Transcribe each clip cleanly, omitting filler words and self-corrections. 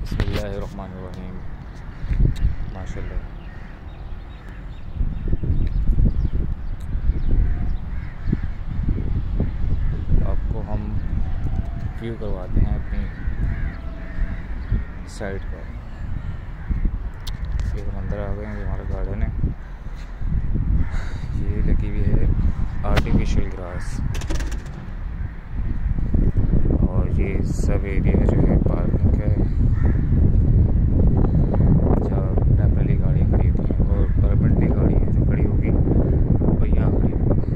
बिस्मिल्लाहिर्रहमानिर्रहीम। माशाल्लाह। आपको हम व्यू करवाते हैं अपनी साइड का। ये हम अंदर आ गए हैं, ये हमारा गार्डन है। ये लगी हुई है आर्टिफिशियल ग्रास और ये सब एरिया जो है पार्किंग का है, जहाँ टेम्परेरी गाड़ियाँ खड़ी होती हैं और परमानेंटली गाड़ियाँ जो खड़ी होगी वो यहाँ खड़ी होगी।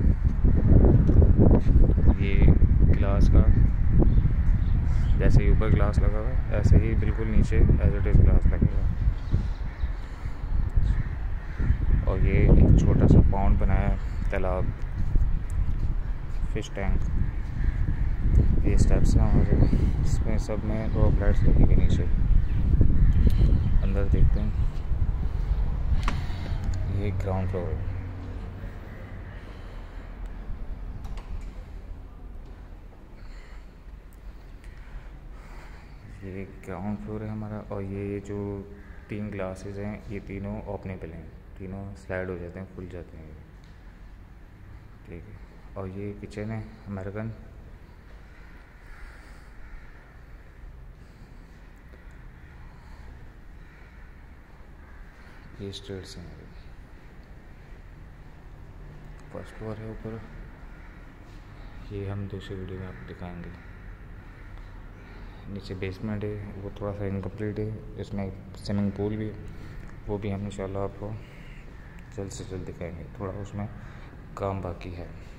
ये ग्लास का, जैसे ही ऊपर ग्लास लगा हुआ है ऐसे ही बिल्कुल नीचे एज इट इज़ ग्लास लगेगा। और ये एक छोटा सा पॉन्ड बनाया है, तालाब, फिश टैंक। ये स्टेप्स हैं हमारे, इसमें सब में रॉक लाइट्स लगी हुई नीचे। अंदर देखते हैं, ये ग्राउंड फ्लोर है। ये ग्राउंड फ्लोर है हमारा। और ये जो 3 ग्लासेस हैं ये तीनों ओपनेबल हैं, तीनों स्लाइड हो जाते हैं, खुल जाते हैं। ठीक है। और ये किचन है अमेरिकन। ये स्टेयर्स हैं, फर्स्ट फ्लोर है ऊपर। ये हम दूसरी वीडियो में आपको दिखाएंगे। नीचे बेसमेंट है, वो थोड़ा सा इनकम्प्लीट है, इसमें स्विमिंग पूल भी है, वो भी हम इंशाल्लाह आपको जल्द से जल्द दिखाएंगे। थोड़ा उसमें काम बाकी है।